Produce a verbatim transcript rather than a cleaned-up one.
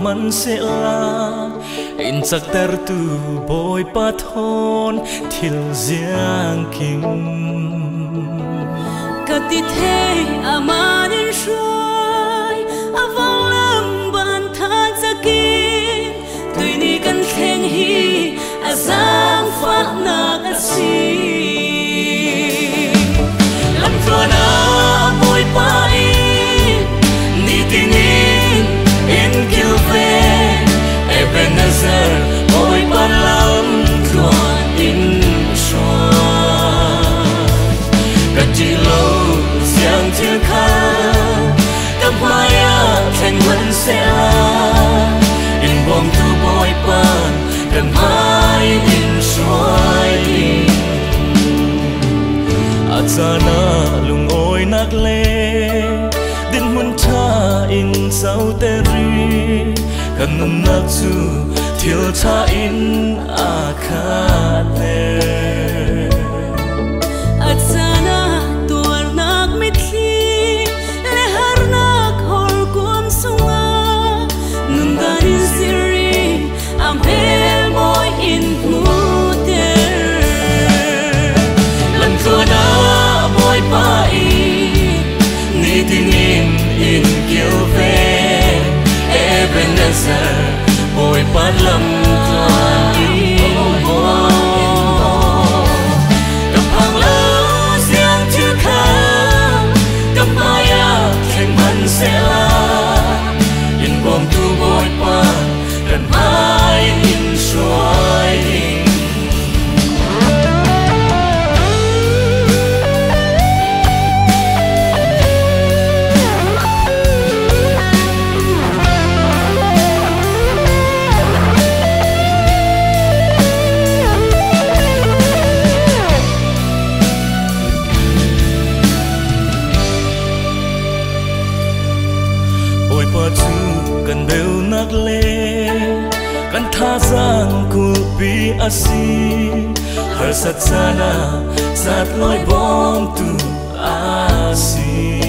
man sẽ là in chắc ter tu bồi pa thon thil giang king cả ti thế ama đến suy avang lam ban tha zakin tui ni kan khen hi azang phát na asi lam tua na bồi pa ni tinin in kilve Ebenezer ôi ban lam tua in shore cả chỉ lâu giang thiên kha cầm maya thành vẫn sẽ là in bom tu bồi ban cầm hai in shore Azana lung ôi nát lê din mun cha in sao teri kan num nak chu thil cha in a kha le Azana tuar nak mitli le har nak hol kum sunga num darin siri am hel moi in muter lam tua na moi pa ni tinin in kilve Ebenezer ôi ban lam tua in bo cầm hàng lâu giang chưa khá cầm maya thành vẫn sẽ là in bom tu bồi ban gần mãi in xoay kan bel nak le kan tha giang ku pi asi har sat sana sat loi bom tu asi